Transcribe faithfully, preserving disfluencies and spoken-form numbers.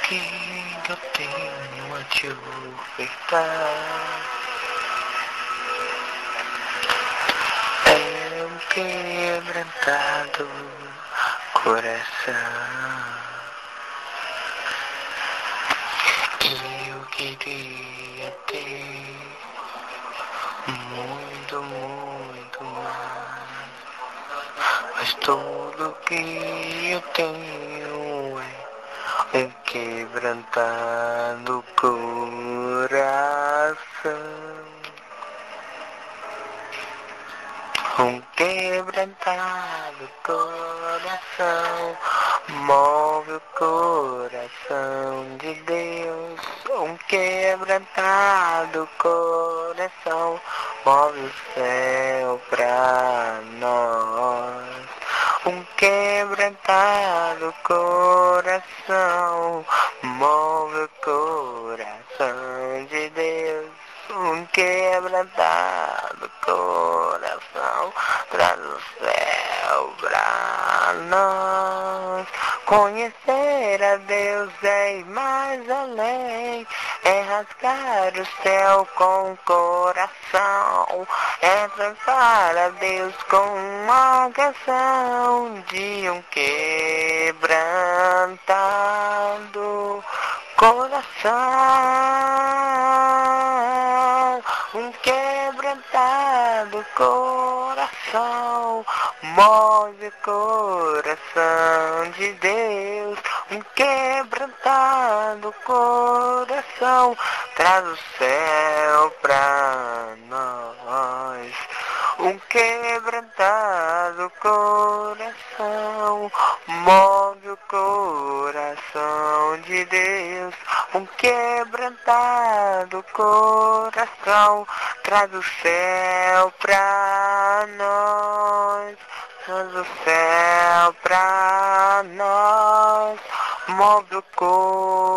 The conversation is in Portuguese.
que eu tenho a te ofertar é um quebrantado coração. Eu queria ter muito, muito mais, mas tudo que eu tenho é um quebrantado coração. Um quebrantado coração move o coração de Deus. Um quebrantado coração move o céu pra nós. Um quebrantado coração move o coração de Deus. Um quebrantado coração traz o céu pra nós. Conhecer a Deus é ir mais além, é rasgar o céu com o coração, é trancar a Deus com uma canção de um quebrantado coração. Um quebrantado coração move o coração de Deus. Um quebrantado coração traz o céu pra nós. Um quebrantado coração move o coração de Deus. Um quebrantado coração traz o céu pra nós. Traz o céu pra nós. Move o coração